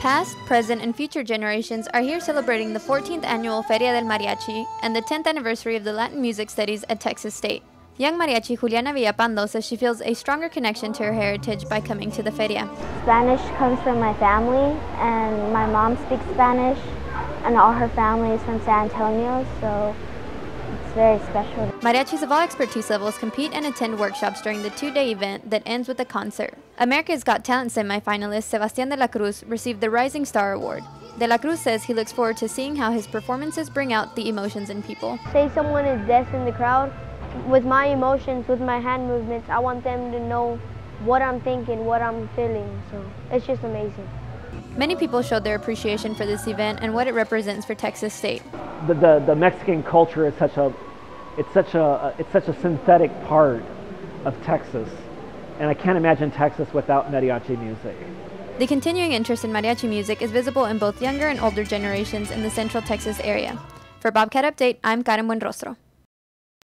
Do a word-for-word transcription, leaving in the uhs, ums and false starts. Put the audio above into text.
Past, present, and future generations are here celebrating the fourteenth annual Feria del Mariachi and the tenth anniversary of the Latin music studies at Texas State. Young mariachi Juliana Villapando says she feels a stronger connection to her heritage by coming to the Feria. Spanish comes from my family, and my mom speaks Spanish, and all her family is from San Antonio, so it's very special. Mariachis of all expertise levels compete and attend workshops during the two-day event that ends with a concert. America's Got Talent semi-finalist Sebastián de la Cruz received the Rising Star Award. De la Cruz says he looks forward to seeing how his performances bring out the emotions in people. Say someone is deaf in the crowd, with my emotions, with my hand movements, I want them to know what I'm thinking, what I'm feeling, so it's just amazing. Many people showed their appreciation for this event and what it represents for Texas State. The, the, the Mexican culture is such a, it's such a, it's such a synthetic part of Texas, and I can't imagine Texas without mariachi music. The continuing interest in mariachi music is visible in both younger and older generations in the Central Texas area. For Bobcat Update, I'm Karen Buenrostro.